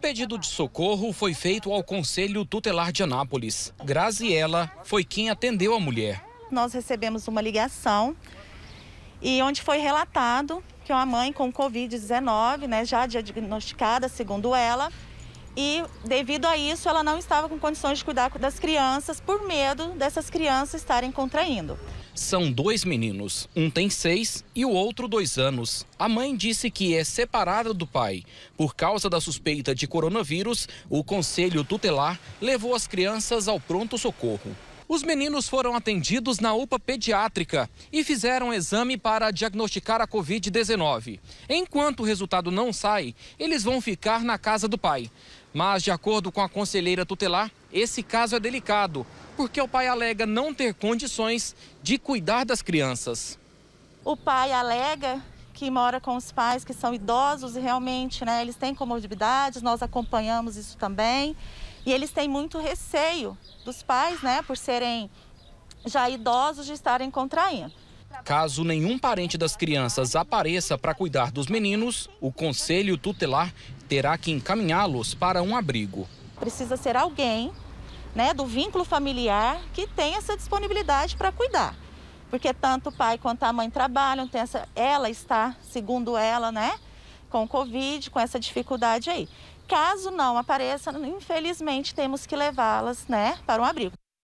pedido de socorro foi feito ao Conselho Tutelar de Anápolis. Graziela foi quem atendeu a mulher. Nós recebemos uma ligação e onde foi relatado que uma mãe com Covid-19, né, já diagnosticada, segundo ela, e devido a isso ela não estava com condições de cuidar das crianças por medo dessas crianças estarem contraindo. São 2 meninos, um tem 6 e o outro 2 anos. A mãe disse que é separada do pai. Por causa da suspeita de coronavírus, o Conselho Tutelar levou as crianças ao pronto-socorro. Os meninos foram atendidos na UPA pediátrica e fizeram exame para diagnosticar a Covid-19. Enquanto o resultado não sai, eles vão ficar na casa do pai. Mas, de acordo com a conselheira tutelar, esse caso é delicado, porque o pai alega não ter condições de cuidar das crianças. O pai alega que mora com os pais que são idosos e realmente, né, eles têm comorbidades, nós acompanhamos isso também. E eles têm muito receio dos pais, né, por serem já idosos, de estarem contraindo. Caso nenhum parente das crianças apareça para cuidar dos meninos, o Conselho Tutelar terá que encaminhá-los para um abrigo. Precisa ser alguém, né, do vínculo familiar que tenha essa disponibilidade para cuidar. Porque tanto o pai quanto a mãe trabalham, ela está, segundo ela, né, com Covid, com essa dificuldade aí. Caso não apareça, infelizmente temos que levá-las, né, para um abrigo.